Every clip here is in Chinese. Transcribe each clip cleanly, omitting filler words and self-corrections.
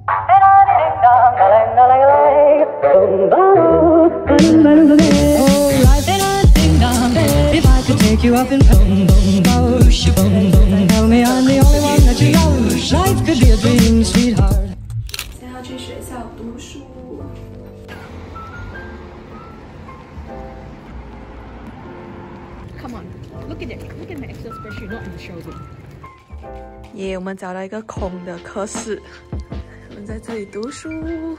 You up in boom boom boom boom boom. Tell me I'm the only one that you love. Life could be a dream, sweetheart. 现在要去学校读书。 Come on, look at it. Look at my Excel spreadsheet, not in the showroom. 耶，我们找到一个空的课室，我们在这里读书。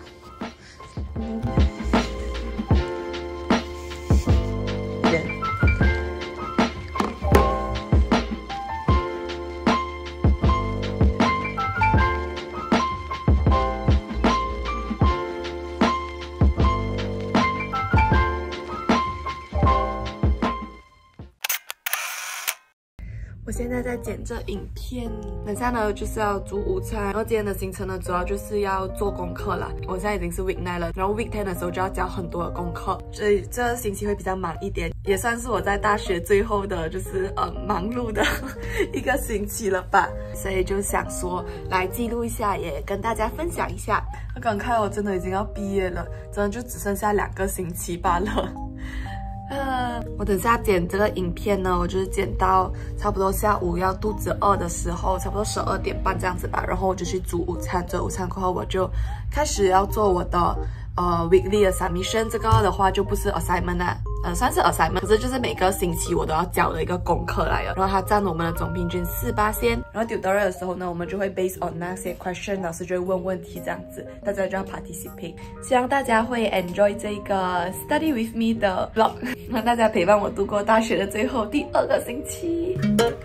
我现在在剪这影片，等下呢就是要煮午餐，然后今天的行程呢主要就是要做功课啦。我现在已经是 week 9了，然后 week 10的时候就要交很多的功课，所以这个星期会比较忙一点，也算是我在大学最后的就是忙碌的一个星期了吧，所以就想说来记录一下，也跟大家分享一下。我感慨我真的已经要毕业了，真的就只剩下2个星期罢了。我等下剪这个影片呢，我就是剪到差不多下午要肚子饿的时候，差不多12点半这样子吧，然后我就去煮午餐，做午餐过后我就开始要做我的weekly 的 submission， 这个的话就不是 assignment 啦，算是 assignment， 可是就是每个星期我都要交的一个功课来的，然后它占我们的总平均4%，然后 tutorial 的时候呢，我们就会 based on 那些 question， 老师就会问问题这样子，大家就要 participate， 希望大家会 enjoy 这个 study with me 的 vlog， 让大家陪伴我度过大学的最后第2个星期。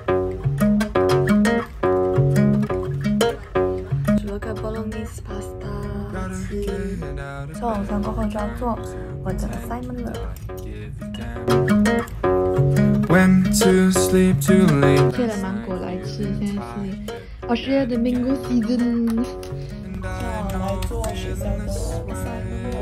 煮了个 bolognese pasta。做晚餐过后就要做我的 assignment 了。 切了芒果来吃，现在是Australia 的 mango season。 来做学校的 assignment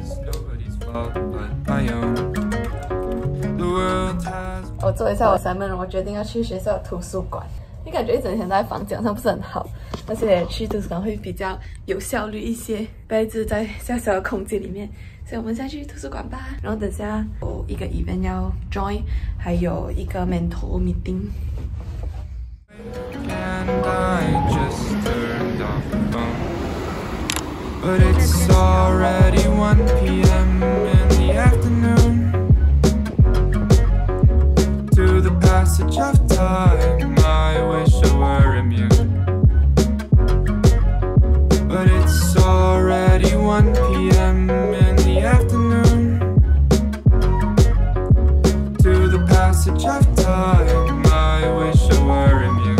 了。我做一下我 assignment， 我决定要去学校的图书馆。你感觉一整天都在房间上不是很好，而且去图书馆会比较有效率一些，不要一直在小小的空间里面。所以我们现在去图书馆吧。然后等下有一个 event 要 join， 还有一个 mentor meeting。But it's already 1 p.m. in the afternoon. To the passage of time, I wish I were immune. But it's already 1 p.m. in the afternoon. To the passage of time, I wish I were immune.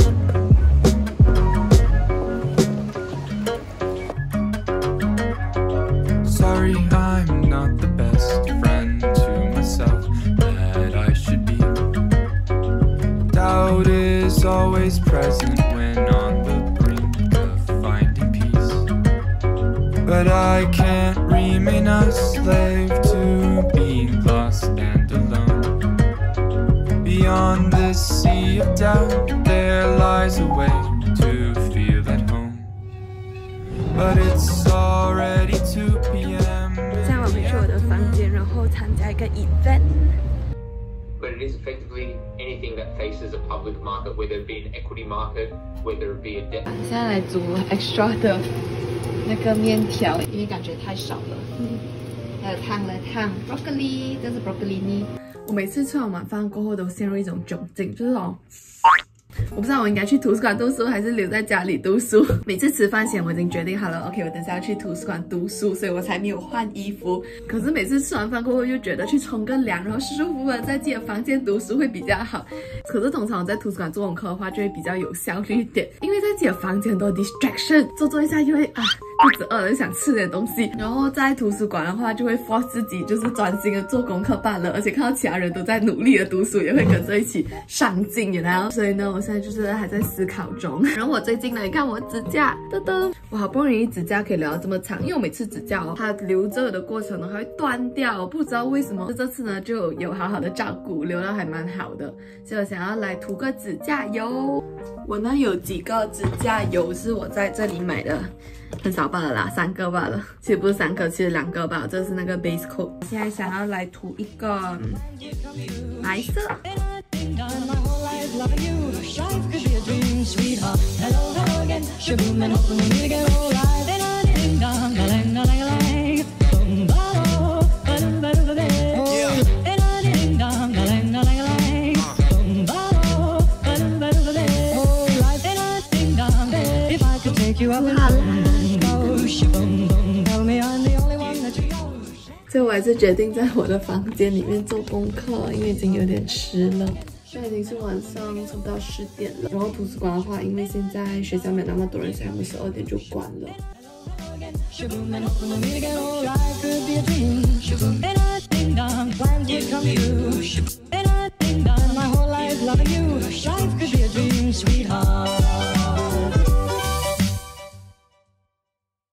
Sorry, I'm not the best friend to myself that I should be. Doubt is always present when on the brink of finding peace. But I can't remain a slave to being lost and alone. Beyond this sea of doubt, there lies a way to feel at home. But it's already 2 p.m. 现在我回去我的房间，然后参加一个 event。 But it is effectively anything that faces a public market, whether it be an equity market, whether it be a debt. 现在来煮 extra 的那个面条，因为感觉太少了。还有汤了，汤 broccoli， 这是 broccoli 泥。我每次吃完晚饭过后都陷入一种窘境，就是我不知道我应该去图书馆读书还是留在家里读书。每次吃饭前我已经决定好了 ，OK， 我等下要去图书馆读书，所以我才没有换衣服。可是每次吃完饭过后又觉得去冲个凉，然后舒舒服服的在自己的房间读书会比较好。可是通常我在图书馆做功课的话，就会比较有效率一点，因为在自己的房间很多 distraction， 做一下就会肚子饿了，就想吃点东西。然后在图书馆的话，就会 force 自己就是专心的做功课罢了，而且看到其他人都在努力的读书，也会跟着一起上进，然后所以呢，我现在就是还在思考中。然后我最近呢，你看我指甲，噔噔，我好不容易指甲可以留到这么长，因为我每次指甲它留着的过程呢，它会断掉，我不知道为什么。这次呢就有好好的照顾，留到还蛮好的，所以我想要来涂个指甲油。我呢有几个指甲油是我在这里买的。 很少罢了啦，3个罢了。其实不是3个，其实2个吧。这是那个 base coat。现在想要来涂一个白色。所以我还是决定在我的房间里面做功课，因为已经有点迟了。现在已经是晚上差不多10点了。然后图书馆的话，因为现在学校没有那么多人，所以他们12点就关了。